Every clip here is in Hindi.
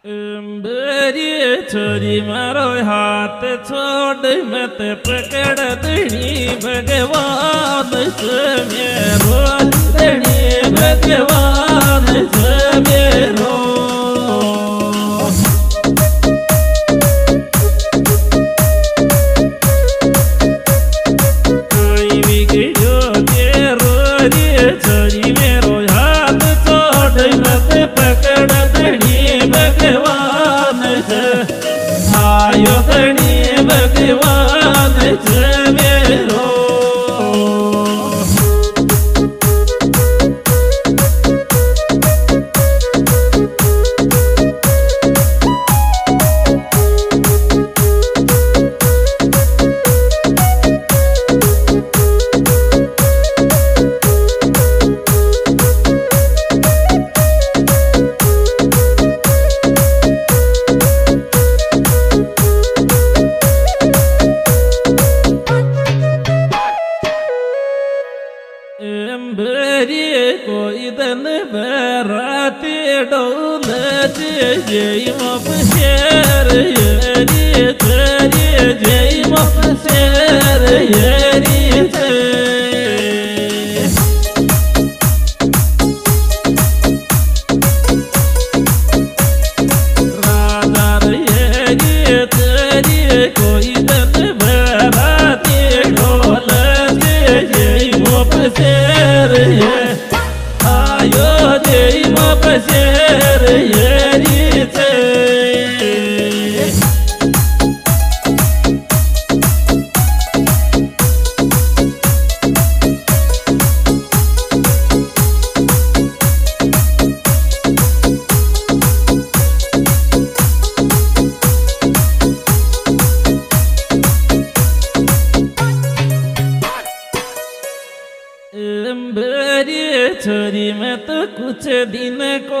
बेरी छोरी मारो हाथ छोड़ मत पकड़ दणी भगवान से मेरो दणी भगवान से मेरो आई बिगड़ो तेरो रे छोरी मेरो हाथ छोड़ मत पकड़ दणी भगवान से आयो दणी भगवान से मेरो कोई दन बराती डोल जय मप शेर येरी तेरी जय मप शेर येरी राजा येरी तेरी कोई दन बराती डोल जय मप शेर आयो जय मप शेर येरी से छोरी मैं तो कुछ दिन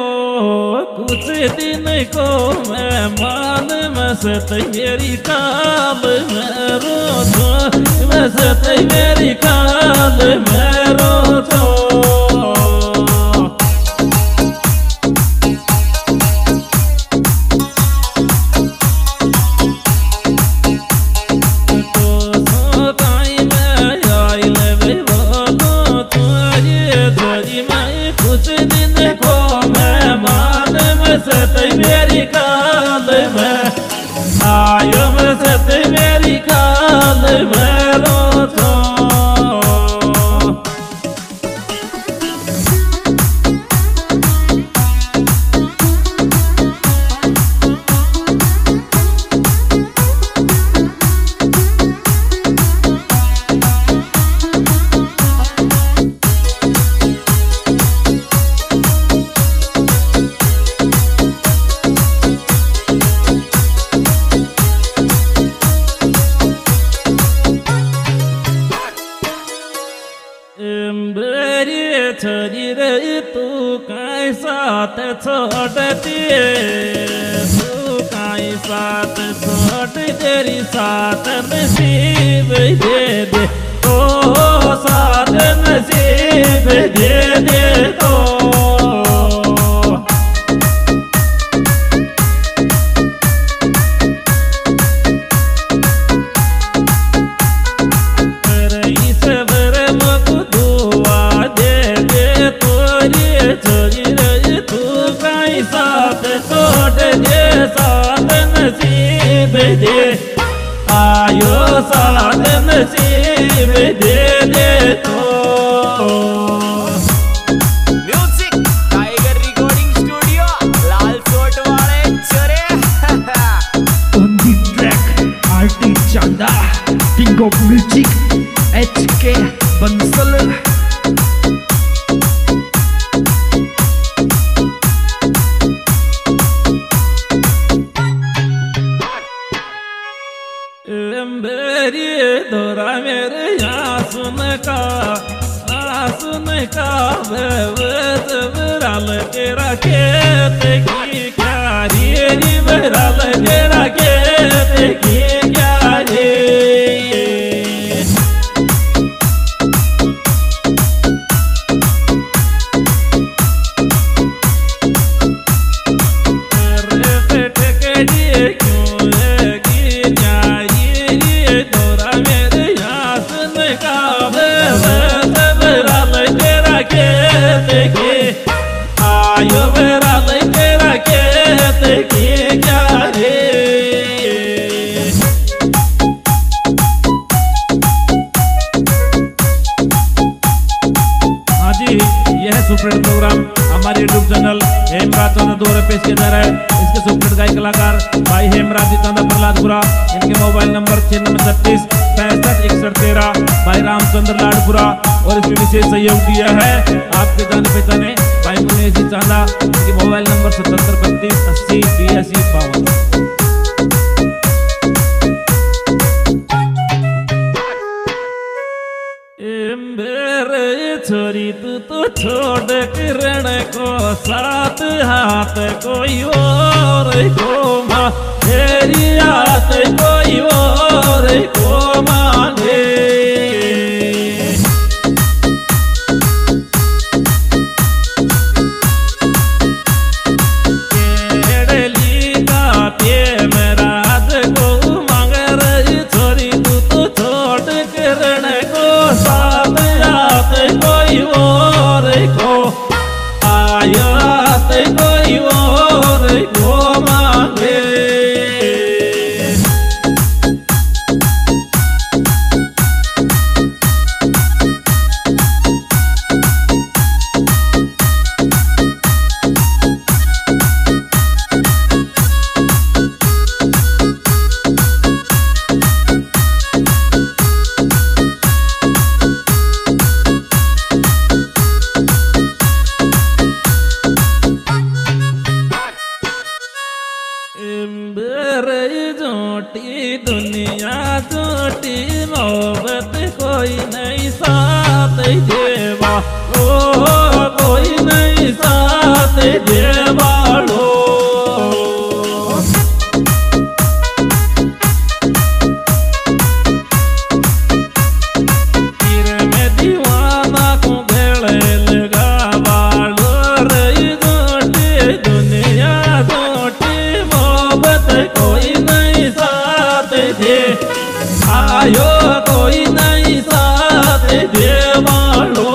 को मैं मान मसत मेरी काल मेरो तो मसत मेरी काल मेरो तो मेरी काल में आयो मसत मेरी काल में रो तो छोरी रे तू काई साथ छोड़ती तू काई साथ छोड़ तेरी साथ नसीब दे दे तो साथ नसीब दे दे तो दे आयो साथ नसीब दे दे तो म्यूजिक टाइगर रिकॉर्डिंग स्टूडियो लाल कोट वाले चरे on the track RT Chanda king of music HK Bansal दोरा मेरे यहाँ सुन का बराल तेरा खेत की क्या रे बराल तेरा खेत की क्या रे देखी क्या रे। हाँ जी, यह सुपरहिट प्रोग्राम हमारे यूट्यूब चैनल हेमराज चंदा द्वारा पेश किया जा रहा है। इसके सुपरहिट गायक कलाकार भाई हेमराज चंदा प्रहलादपुरा, इनके मोबाइल नंबर 9636 65 61 13, भाई रामचंद्र लाडपुरा। और इसमें विशेष सहयोग दिया है आपके जाने पहचाने भाई मुनीश जी चांदा, इनके मोबाइल नंबर 77 32 80 82 52। मेरे छोरी तू तो छोड़ किरण को साथ हाथ कोई और को मां, तेरी हाथ कोई और को मांगे। केड़ली का पे मेरा को मांग रही छोरी तू तो छोड़ किरण को साथ कोई और को आयात कोई और को मांगे। जोटी दुनिया जोटी मोहब्बत कोई नहीं साथ देवा, ओ कोई नहीं साथ देवाड़ो। तीर में दीवाना को भेड़े लगा बाड़ो रही जोटी दुनिया जोटी मोहब्बत कोई नहीं साथ दे, आयो कोई नहीं साथ देवाड़ो।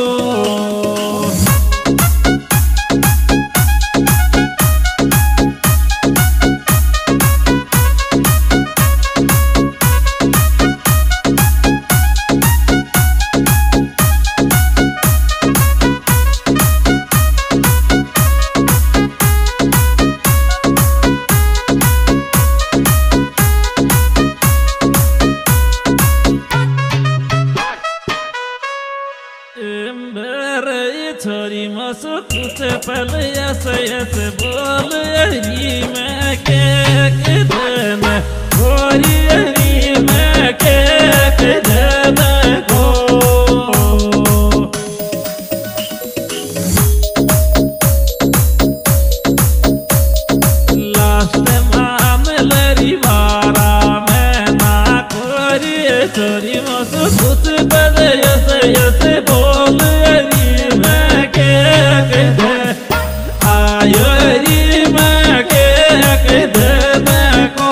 मेरे छोरी मसो कुछ पल ऐसे ऐसे बोल अरी मैं के देना गोरी अरी मैं के देना को। लास्ट मान लरी वारा मैं ना गोरी छोरी मसो कुछ पल ऐसे ऐसे बोल अरी मैं के दे आयो अरी मैं के दे को।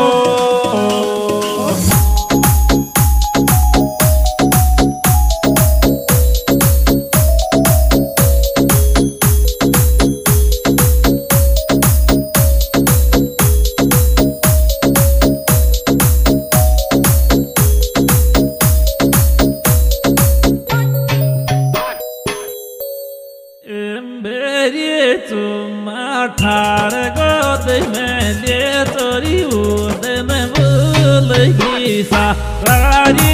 मेरी चुम्मा ठार गोद में ले तोरी उदन भूल गई सा रारी